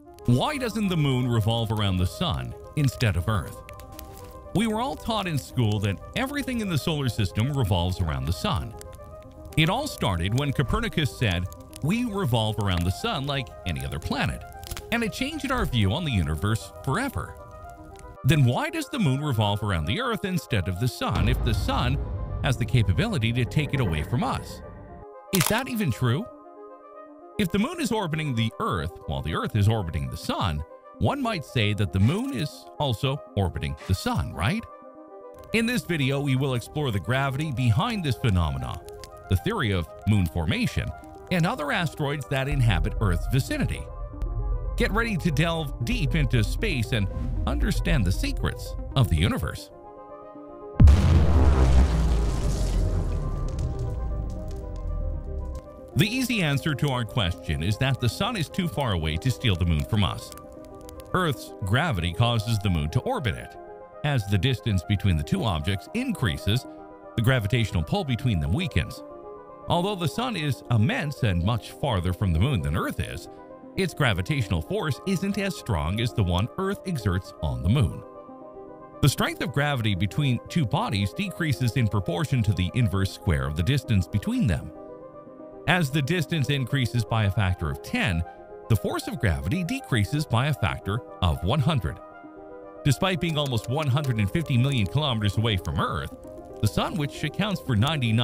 Why doesn't the moon revolve around the sun instead of Earth? We were all taught in school that everything in the solar system revolves around the sun. It all started when Copernicus said, "We revolve around the sun like any other planet," and it changed our view on the universe forever. Then why does the moon revolve around the Earth instead of the sun if the sun has the capability to take it away from us? Is that even true? If the moon is orbiting the Earth while the Earth is orbiting the sun, one might say that the moon is also orbiting the sun, right? In this video, we will explore the gravity behind this phenomena, the theory of moon formation, and other asteroids that inhabit Earth's vicinity. Get ready to delve deep into space and understand the secrets of the universe. The easy answer to our question is that the sun is too far away to steal the moon from us. Earth's gravity causes the moon to orbit it. As the distance between the two objects increases, the gravitational pull between them weakens. Although the sun is immense and much farther from the moon than Earth is, its gravitational force isn't as strong as the one Earth exerts on the moon. The strength of gravity between two bodies decreases in proportion to the inverse square of the distance between them. As the distance increases by a factor of 10, the force of gravity decreases by a factor of 100. Despite being almost 150 million kilometers away from Earth, the sun, which accounts for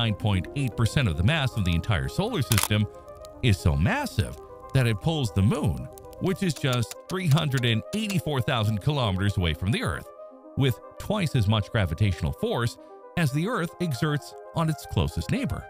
99.8% of the mass of the entire solar system, is so massive that it pulls the moon, which is just 384,000 kilometers away from the Earth, with twice as much gravitational force as the Earth exerts on its closest neighbor.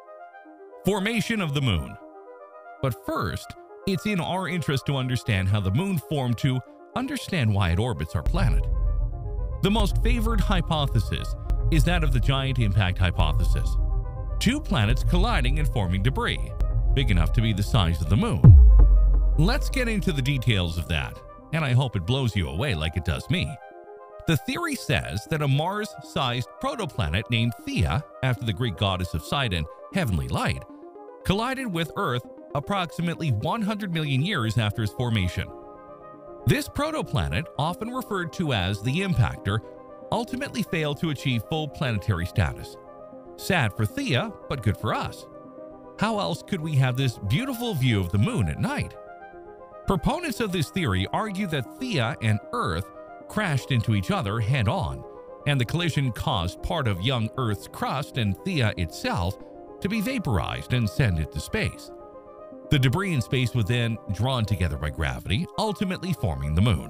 Formation of the moon. But first, it's in our interest to understand how the moon formed to understand why it orbits our planet. The most favored hypothesis is that of the giant impact hypothesis. Two planets colliding and forming debris, big enough to be the size of the moon. Let's get into the details of that, and I hope it blows you away like it does me. The theory says that a Mars-sized protoplanet named Theia, after the Greek goddess of sight and heavenly light, collided with Earth approximately 100 million years after its formation. This protoplanet, often referred to as the impactor, ultimately failed to achieve full planetary status. Sad for Theia, but good for us. How else could we have this beautiful view of the moon at night? Proponents of this theory argue that Theia and Earth crashed into each other head-on, and the collision caused part of young Earth's crust and Theia itself to be vaporized and sent into space. The debris in space was then drawn together by gravity, ultimately forming the moon.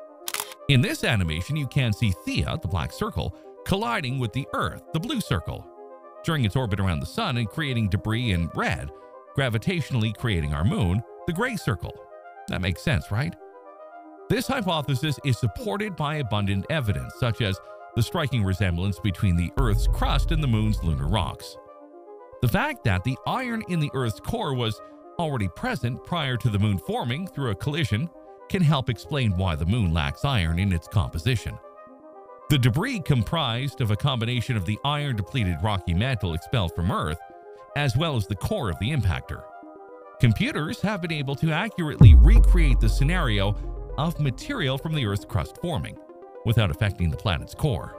In this animation, you can see Theia, the black circle, colliding with the Earth, the blue circle, during its orbit around the sun and creating debris in red, gravitationally creating our moon, the gray circle. That makes sense, right? This hypothesis is supported by abundant evidence, such as the striking resemblance between the Earth's crust and the moon's lunar rocks. The fact that the iron in the Earth's core was already present prior to the moon forming through a collision can help explain why the moon lacks iron in its composition. The debris comprised of a combination of the iron-depleted rocky mantle expelled from Earth, as well as the core of the impactor. Computers have been able to accurately recreate the scenario of material from the Earth's crust forming, without affecting the planet's core.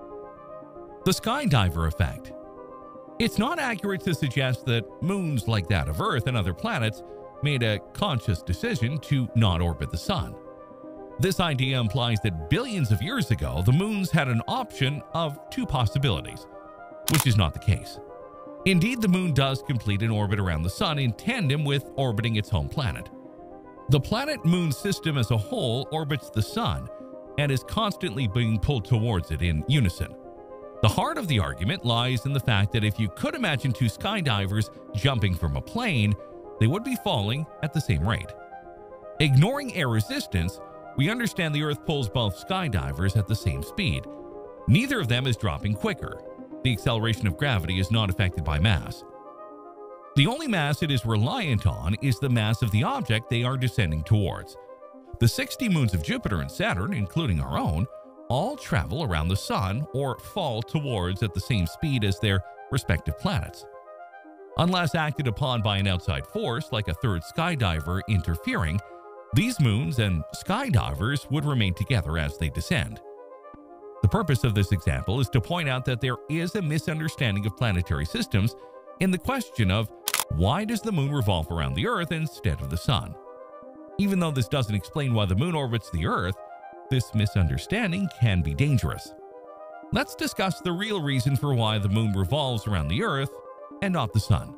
The skydiver effect. It's not accurate to suggest that moons like that of Earth and other planets made a conscious decision to not orbit the sun. This idea implies that billions of years ago, the moons had an option of two possibilities, which is not the case. Indeed, the moon does complete an orbit around the sun in tandem with orbiting its home planet. The planet-moon system as a whole orbits the sun and is constantly being pulled towards it in unison. The heart of the argument lies in the fact that if you could imagine two skydivers jumping from a plane, they would be falling at the same rate. Ignoring air resistance, we understand the Earth pulls both skydivers at the same speed. Neither of them is dropping quicker. The acceleration of gravity is not affected by mass. The only mass it is reliant on is the mass of the object they are descending towards. The 60 moons of Jupiter and Saturn, including our own, all travel around the sun or fall towards at the same speed as their respective planets. Unless acted upon by an outside force like a third skydiver interfering, These moons and skydivers would remain together as they descend. The purpose of this example is to point out that there is a misunderstanding of planetary systems in the question of why does the moon revolve around the Earth instead of the sun? Even though this doesn't explain why the moon orbits the Earth, this misunderstanding can be dangerous. Let's discuss the real reason for why the moon revolves around the Earth and not the sun.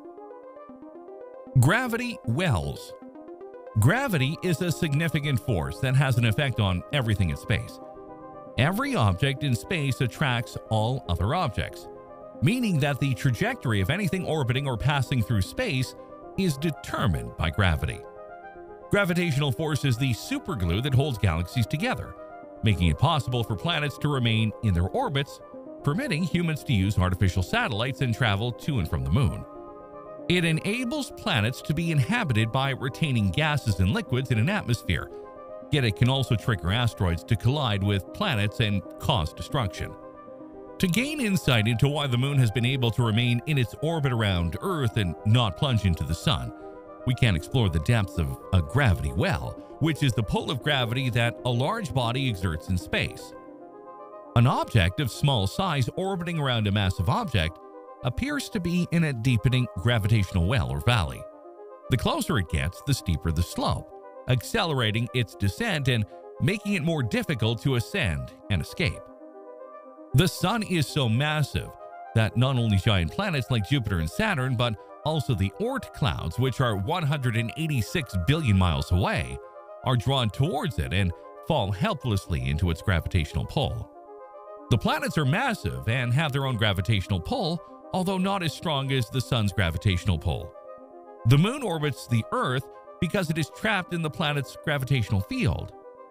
Gravity wells. Gravity is a significant force that has an effect on everything in space. Every object in space attracts all other objects, meaning that the trajectory of anything orbiting or passing through space is determined by gravity. Gravitational force is the superglue that holds galaxies together, making it possible for planets to remain in their orbits, permitting humans to use artificial satellites and travel to and from the moon. It enables planets to be inhabited by retaining gases and liquids in an atmosphere, yet it can also trigger asteroids to collide with planets and cause destruction. To gain insight into why the moon has been able to remain in its orbit around Earth and not plunge into the sun, we can explore the depths of a gravity well, which is the pull of gravity that a large body exerts in space. An object of small size orbiting around a massive object appears to be in a deepening gravitational well or valley. The closer it gets, the steeper the slope, accelerating its descent and making it more difficult to ascend and escape. The sun is so massive that not only giant planets like Jupiter and Saturn, but also the Oort clouds, which are 186 billion miles away, are drawn towards it and fall helplessly into its gravitational pull. The planets are massive and have their own gravitational pull, although not as strong as the sun's gravitational pull. The moon orbits the Earth because it is trapped in the planet's gravitational field.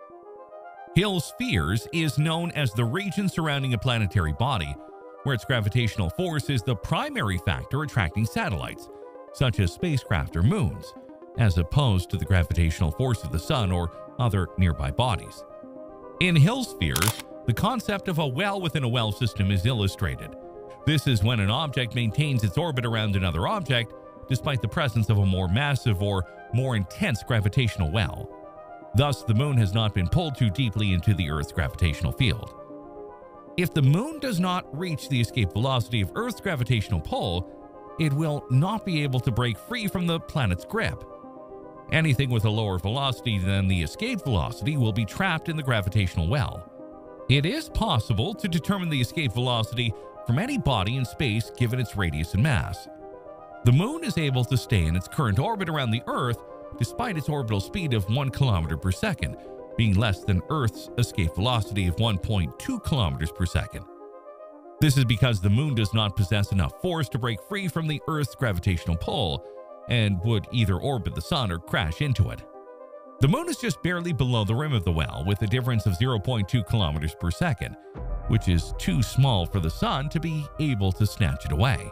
Hill spheres is known as the region surrounding a planetary body, where its gravitational force is the primary factor attracting satellites, such as spacecraft or moons, as opposed to the gravitational force of the sun or other nearby bodies. In Hill spheres, the concept of a well within a well system is illustrated. This is when an object maintains its orbit around another object despite the presence of a more massive or more intense gravitational well. Thus, the moon has not been pulled too deeply into the Earth's gravitational field. If the moon does not reach the escape velocity of Earth's gravitational pull, it will not be able to break free from the planet's grip. Anything with a lower velocity than the escape velocity will be trapped in the gravitational well. It is possible to determine the escape velocity from any body in space given its radius and mass. The moon is able to stay in its current orbit around the Earth despite its orbital speed of 1 kilometer per second, being less than Earth's escape velocity of 1.2 kilometers per second. This is because the moon does not possess enough force to break free from the Earth's gravitational pull and would either orbit the sun or crash into it. The moon is just barely below the rim of the well with a difference of 0.2 kilometers per second, which is too small for the sun to be able to snatch it away.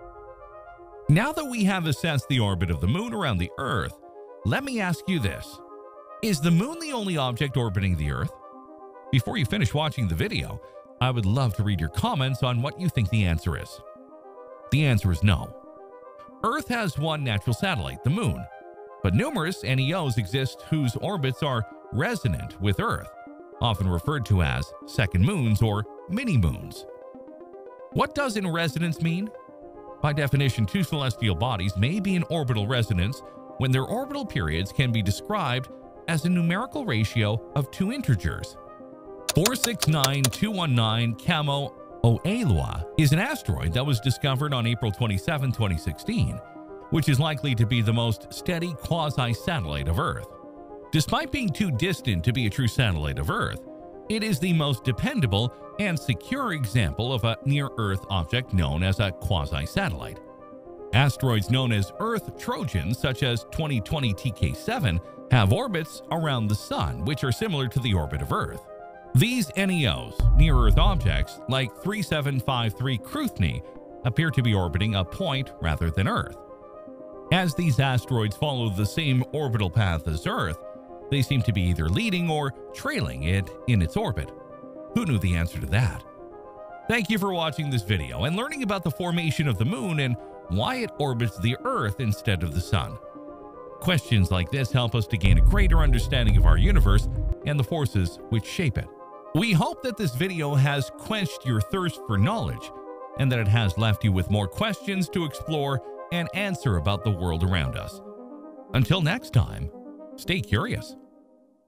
Now that we have assessed the orbit of the moon around the Earth, let me ask you this. Is the moon the only object orbiting the Earth? Before you finish watching the video, I would love to read your comments on what you think the answer is. The answer is no. Earth has one natural satellite, the moon, but numerous NEOs exist whose orbits are resonant with Earth, often referred to as second moons or mini-moons. What does in resonance mean? By definition, two celestial bodies may be in orbital resonance when their orbital periods can be described as a numerical ratio of two integers. 469219 Camo Oelua is an asteroid that was discovered on April 27, 2016, which is likely to be the most steady quasi-satellite of Earth. Despite being too distant to be a true satellite of Earth, it is the most dependable and secure example of a near-Earth object known as a quasi-satellite. Asteroids known as Earth Trojans, such as 2020 TK7, have orbits around the Sun, which are similar to the orbit of Earth. These NEOs, near-Earth objects like 3753 Cruithne, appear to be orbiting a point rather than Earth. As these asteroids follow the same orbital path as Earth, they seem to be either leading or trailing it in its orbit. Who knew the answer to that? Thank you for watching this video and learning about the formation of the moon and why it orbits the Earth instead of the Sun. Questions like this help us to gain a greater understanding of our universe and the forces which shape it. We hope that this video has quenched your thirst for knowledge and that it has left you with more questions to explore and answer about the world around us. Until next time, stay curious.